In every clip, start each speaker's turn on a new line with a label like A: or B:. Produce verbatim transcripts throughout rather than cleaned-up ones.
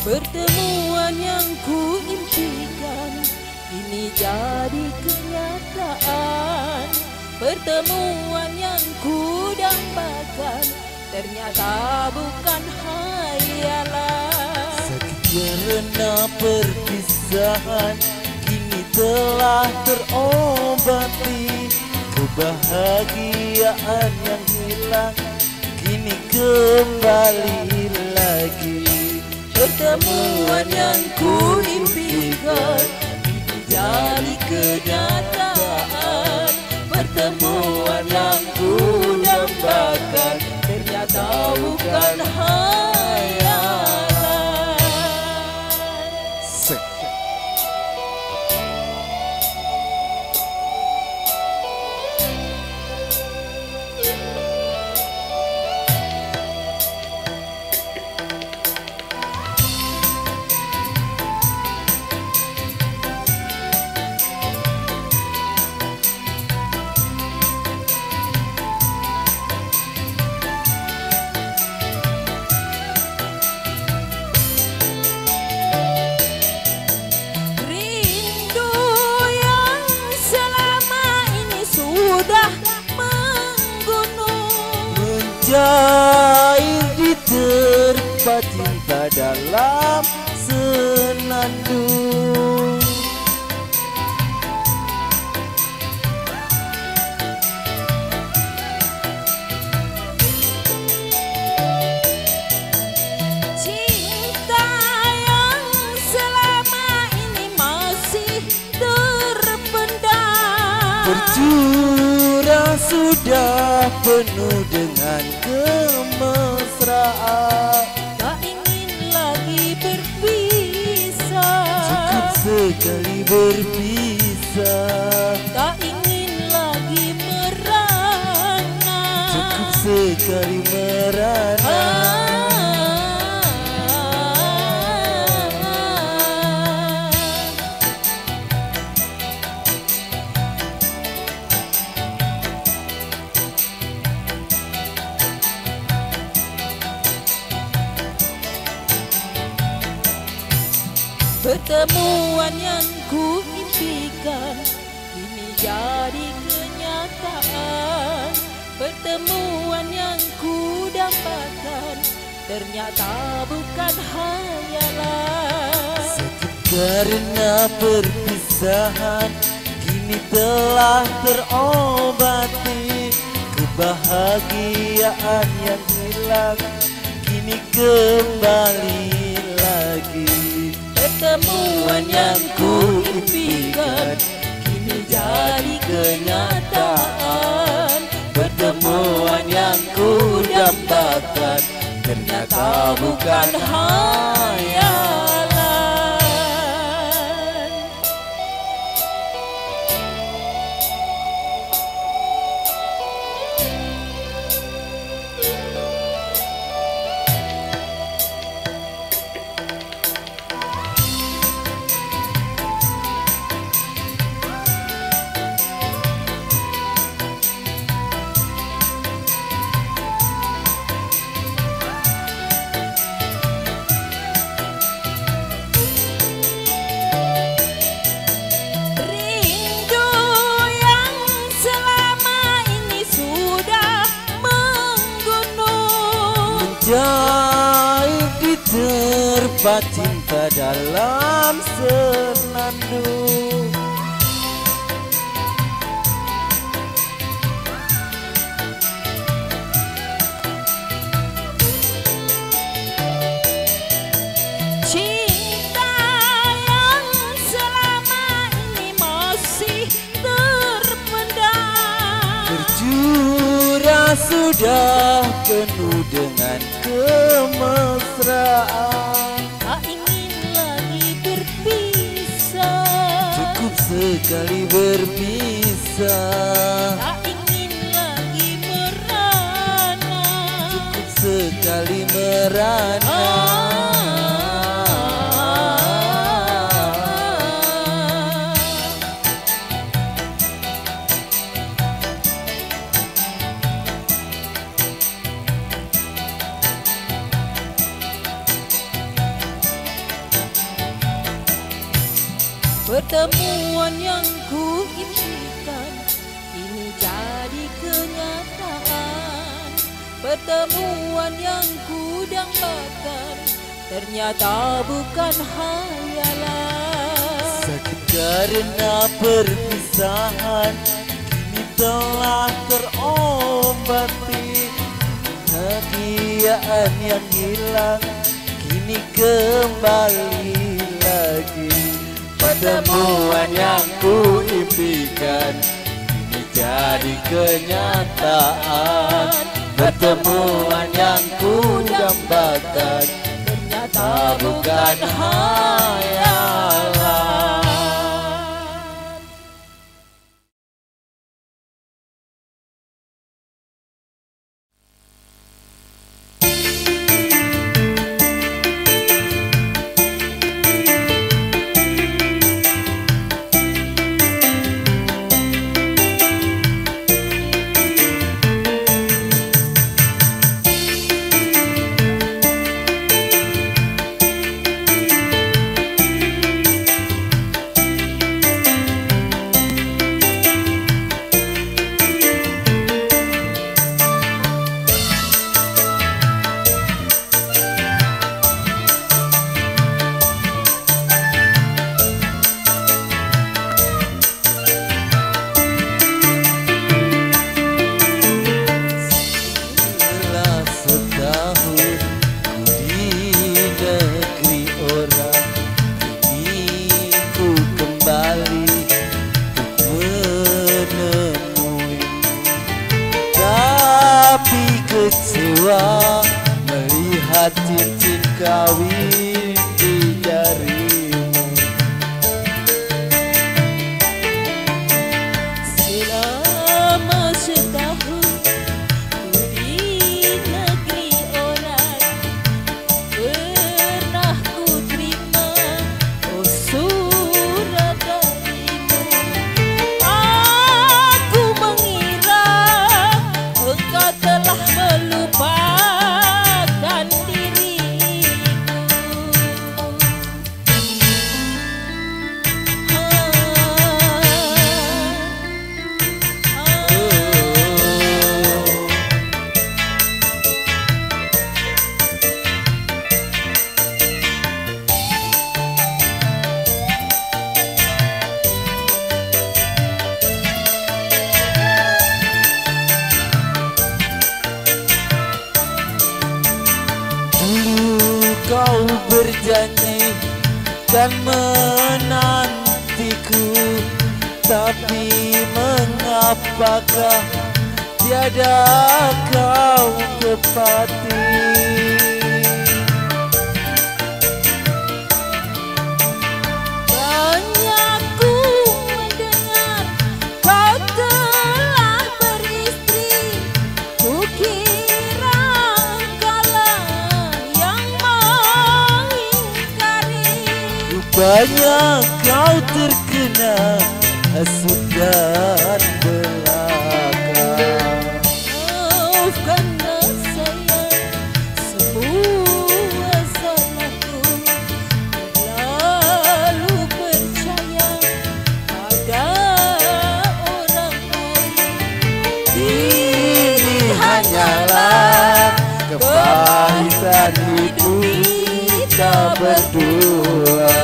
A: Pertemuan yang ku impikan kini jadi kenyataan. Pertemuan yang ku dambakan ternyata bukan hayalan.
B: Sakit karena perpisahan kini telah terobati. Kebahagiaan yang hilang kini kembali lagi.
A: Pertemuan yang ku impikan kini jadi kenyataan. Pertemuan yang ku dambakan ternyata bukan hayalan.
B: Sek. Mencair di terpa cinta dalam senandung.
A: Cinta yang selama ini masih terpendam,
B: Bercurah sudah penuh dengan kemesraan.
A: tak ingin lagi berpisah.
B: Cukup sekali berpisah.
A: Tak ingin lagi merana.
B: Cukup sekali merana.
A: Pertemuan yang ku impikan kini jadi kenyataan. Pertemuan yang ku dambakan ternyata bukan hayalan.
B: Sakit karena perpisahan kini telah terobati. Kebahagiaan yang hilang kini kembali lagi.
A: Pertemuan yang ku impikan kini jadi kenyataan. Pertemuan yang ku dambakan ternyata bukan hayalan.
B: Mencair di terpa cinta dalam senandung.
A: Cinta yang selama ini masih terpendam,
B: Bercurah sudah penuh dengan kemesraan.
A: tak ingin lagi berpisah.
B: Cukup sekali berpisah.
A: Tak ingin lagi merana.
B: Cukup sekali merana.
A: Pertemuan yang ku impikan kini jadi kenyataan. Pertemuan yang ku dambakan ternyata bukan hayalan.
B: Sakit karena perpisahan kini telah terobati. Kebahagiaan yang hilang kini kembali lagi. Pertemuan yang ku impikan kini jadi kenyataan. Pertemuan yang ku dambakan ternyata bukan hayalan. Kecewa melihat cincin kawin di jarimu.
A: Selama setahun ku di negeri orang, pernah ku terima oh surat darimu. Aku mengira engkau telah melupakan diriku.
B: Kau berjanji kan menantiku, tapi mengapakah tiada kau tepati?
A: Banyak ku mendengar kau telah beristri, ku kira engkaulah yang mengingkari.
B: Banyak kau terkena hasut dan belaka.
A: Maafkanlah saya semua salahku, terlalu percaya pada orang lain.
B: Ini hanyalah kepahitan hidup kita berdua.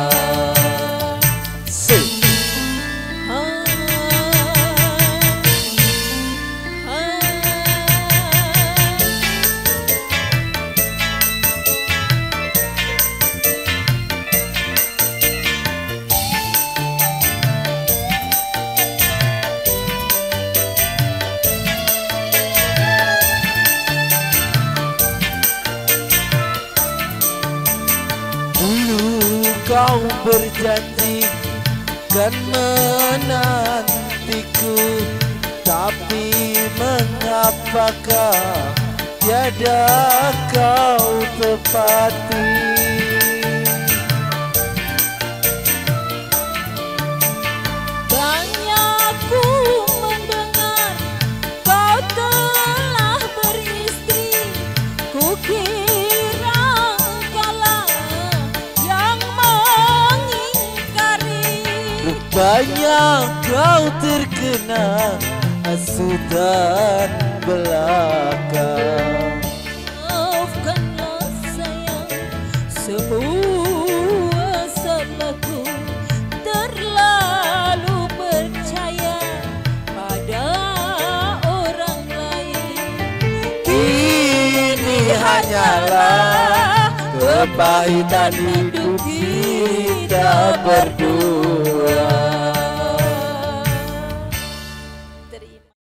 B: Kau berjanji kan menantiku, tapi mengapakah tiada kau tepati?
A: Banyak ku mendengar kau telah beristri, ku kira engkaulah yang mengingkari.
B: banyak kau terkena hasutan belaka.
A: Maafkanlah sayang, semua salahku, terlalu percaya pada orang lain.
B: Ini hanyalah kepahitan hidup kita berdua.